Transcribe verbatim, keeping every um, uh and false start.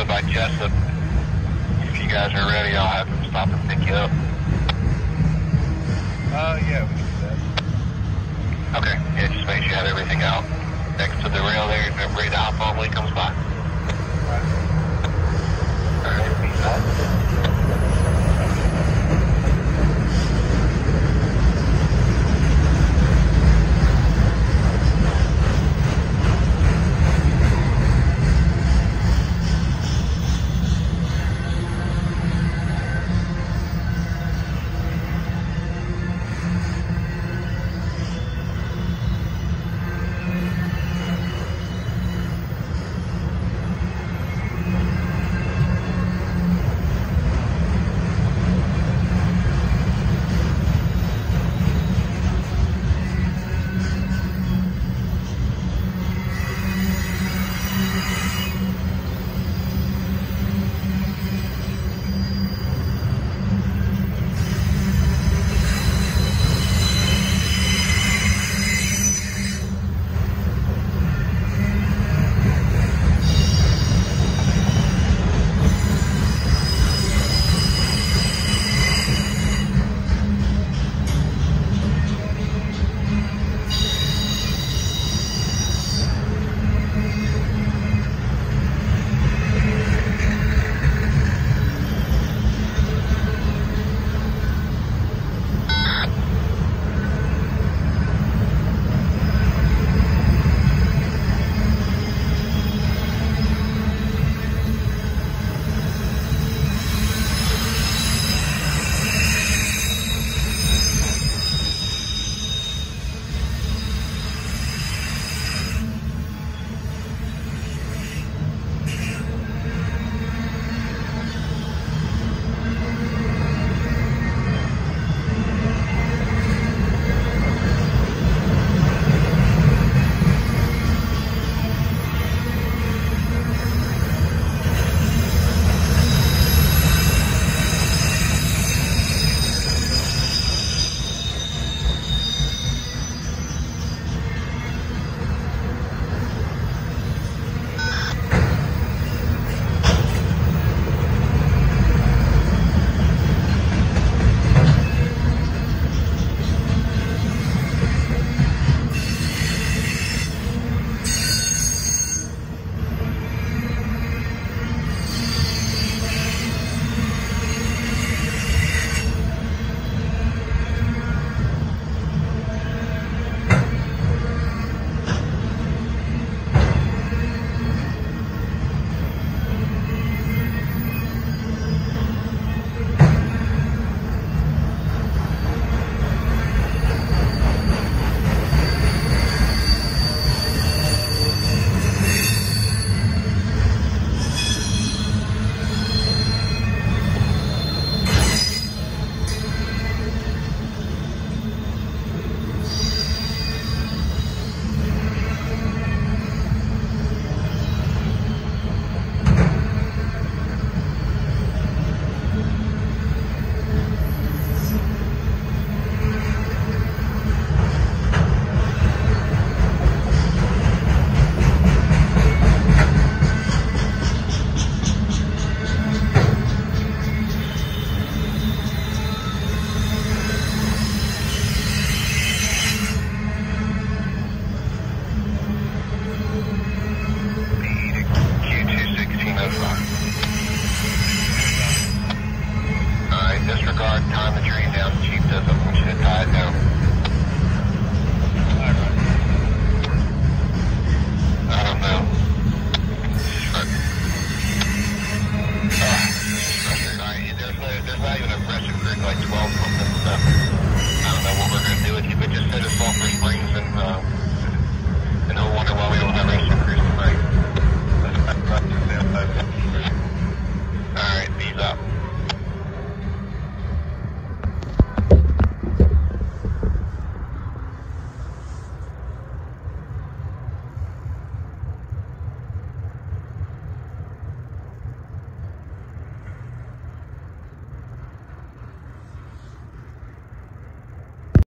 over by Jessup. If you guys are ready, I'll have him stop and pick you up. Uh, yeah, we can do that. Okay, yeah, just make sure you have everything out next to the rail there. You're ready to hop on when he comes by. Alright. Alright, peace out. Disregard, time the train down, Chief does it, we should tie it down. Alright. I don't know. But, uh, Alright, there's, there's not even a pressure creek like twelve